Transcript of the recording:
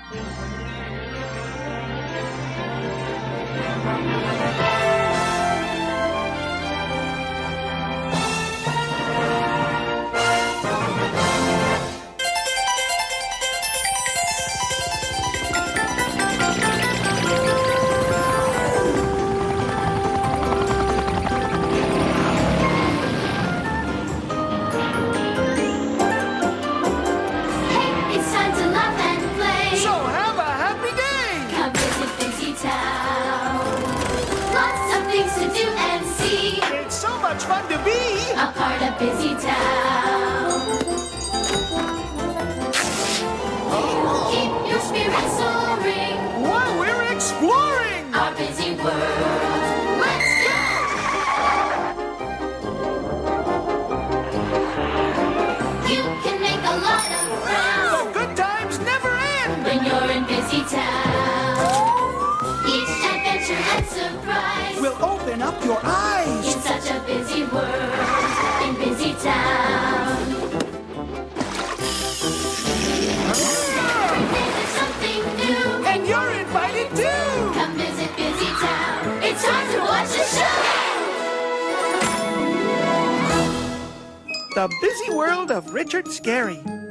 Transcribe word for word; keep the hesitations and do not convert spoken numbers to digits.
Fun to be a part of busy town. Keep your spirits soaring while we're exploring our busy world. Let's go! You can make a lot of friends. The good times never end when you're in busy town. Each adventure and surprise will open up your eyes in such a busy world, in busy town. Every day there's something new, and you're invited too. Come visit busy town. It's time to watch the show. The Busy World of Richard Scarry.